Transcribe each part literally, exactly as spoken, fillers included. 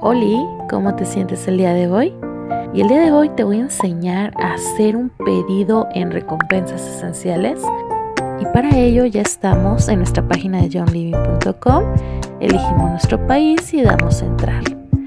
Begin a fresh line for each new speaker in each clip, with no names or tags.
Oli, ¿cómo te sientes el día de hoy? Y el día de hoy te voy a enseñar a hacer un pedido en recompensas esenciales. Y para ello ya estamos en nuestra página de john living punto com, elegimos nuestro país y damos a entrar.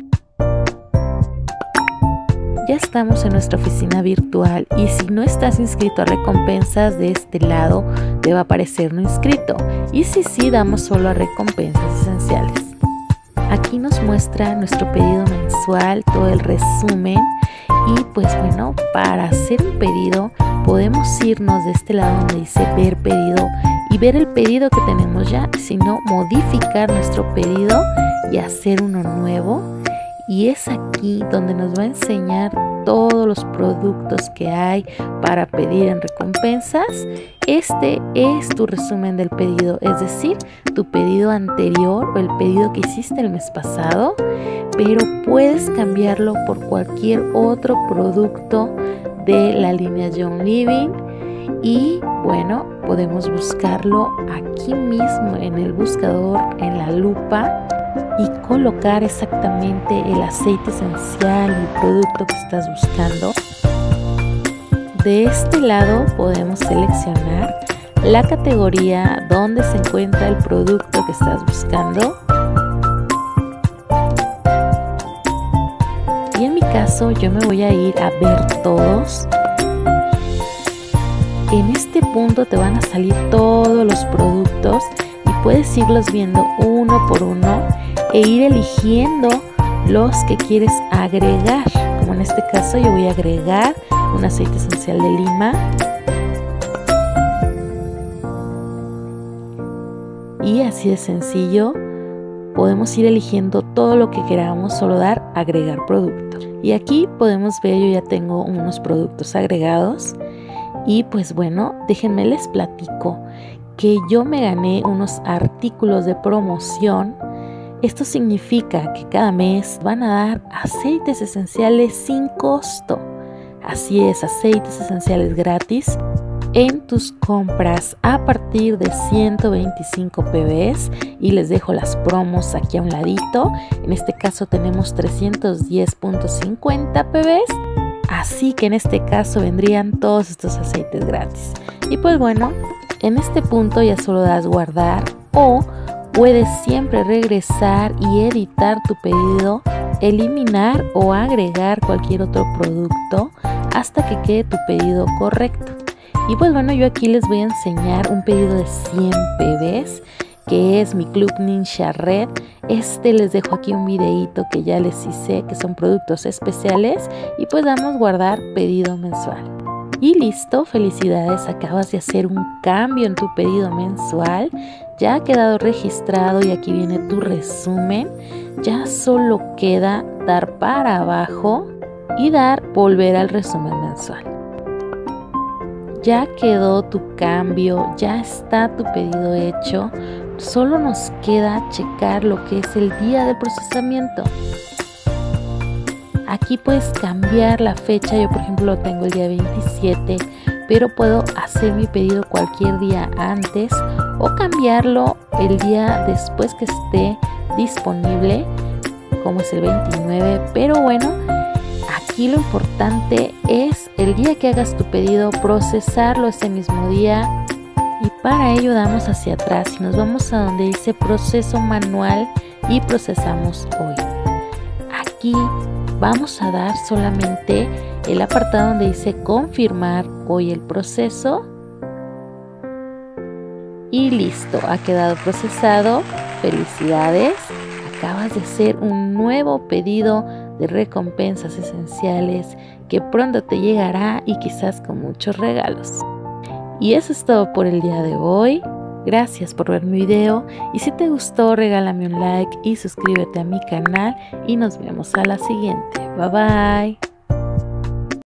Ya estamos en nuestra oficina virtual y si no estás inscrito a recompensas, de este lado te va a aparecer no inscrito. Y si sí, damos solo a recompensas esenciales. Aquí nos muestra nuestro pedido mensual, todo el resumen. Y pues bueno, para hacer un pedido podemos irnos de este lado donde dice ver pedido y ver el pedido que tenemos ya, sino modificar nuestro pedido y hacer uno nuevo. Y es aquí donde nos va a enseñar todos los productos que hay para pedir en recompensas. Este es tu resumen del pedido, es decir, tu pedido anterior o el pedido que hiciste el mes pasado, pero puedes cambiarlo por cualquier otro producto de la línea John Living. Y bueno, podemos buscarlo aquí mismo en el buscador, en la lupa, y colocar exactamente el aceite esencial y el producto que estás buscando. De este lado podemos seleccionar la categoría donde se encuentra el producto que estás buscando. Y en mi caso yo me voy a ir a ver todos. En este punto te van a salir todos los productos y puedes irlos viendo uno por uno e ir eligiendo los que quieres agregar. Como en este caso yo voy a agregar un aceite esencial de lima. Y así de sencillo podemos ir eligiendo todo lo que queramos, solo dar agregar producto. Y aquí podemos ver, yo ya tengo unos productos agregados. Y pues bueno, déjenme les platico que yo me gané unos artículos de promoción. Esto significa que cada mes van a dar aceites esenciales sin costo. Así es, aceites esenciales gratis en tus compras a partir de ciento veinticinco P B s. Y les dejo las promos aquí a un ladito. En este caso tenemos trescientos diez punto cincuenta P B s. Así que en este caso vendrían todos estos aceites gratis. Y pues bueno, en este punto ya solo das guardar o puedes siempre regresar y editar tu pedido, eliminar o agregar cualquier otro producto hasta que quede tu pedido correcto. Y pues bueno, yo aquí les voy a enseñar un pedido de cien P B s, que es mi Club Ninja Red. Este les dejo aquí un videito que ya les hice, que son productos especiales, y pues damos guardar pedido mensual. Y listo, felicidades, acabas de hacer un cambio en tu pedido mensual, ya ha quedado registrado y aquí viene tu resumen. Ya solo queda dar para abajo y dar volver al resumen mensual. Ya quedó tu cambio, ya está tu pedido hecho. Solo nos queda checar lo que es el día del procesamiento. Aquí puedes cambiar la fecha. Yo por ejemplo lo tengo el día veintisiete, pero puedo hacer mi pedido cualquier día antes o cambiarlo el día después que esté disponible, como es el veintinueve. Pero bueno, aquí lo importante es el día que hagas tu pedido, procesarlo ese mismo día. Y para ello damos hacia atrás y nos vamos a donde dice proceso manual y procesamos hoy. Aquí vamos a dar solamente el apartado donde dice confirmar hoy el proceso. Y listo, ha quedado procesado. Felicidades, acabas de hacer un nuevo pedido de recompensas esenciales que pronto te llegará y quizás con muchos regalos. Y eso es todo por el día de hoy. Gracias por ver mi video y si te gustó regálame un like y suscríbete a mi canal y nos vemos a la siguiente. Bye bye.